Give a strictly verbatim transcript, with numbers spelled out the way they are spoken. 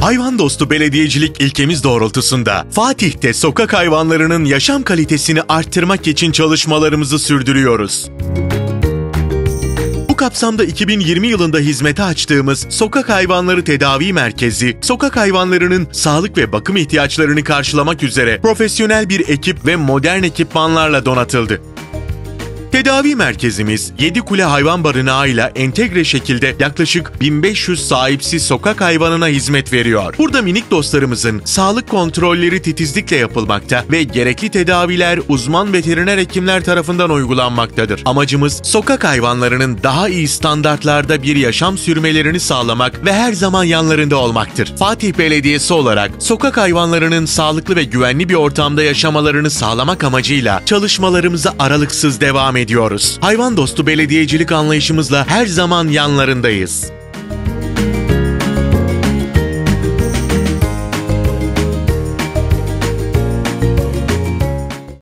Hayvan dostu belediyecilik ilkemiz doğrultusunda Fatih'te sokak hayvanlarının yaşam kalitesini arttırmak için çalışmalarımızı sürdürüyoruz. Bu kapsamda iki bin yirmi yılında hizmete açtığımız Sokak Hayvanları Tedavi Merkezi, sokak hayvanlarının sağlık ve bakım ihtiyaçlarını karşılamak üzere profesyonel bir ekip ve modern ekipmanlarla donatıldı. Tedavi merkezimiz Yedi Kule Hayvan Barınağı'yla entegre şekilde yaklaşık bin beş yüz sahipsiz sokak hayvanına hizmet veriyor. Burada minik dostlarımızın sağlık kontrolleri titizlikle yapılmakta ve gerekli tedaviler uzman veteriner hekimler tarafından uygulanmaktadır. Amacımız sokak hayvanlarının daha iyi standartlarda bir yaşam sürmelerini sağlamak ve her zaman yanlarında olmaktır. Fatih Belediyesi olarak sokak hayvanlarının sağlıklı ve güvenli bir ortamda yaşamalarını sağlamak amacıyla çalışmalarımıza aralıksız devam ediyoruz. Hayvan dostu belediyecilik anlayışımızla her zaman yanlarındayız.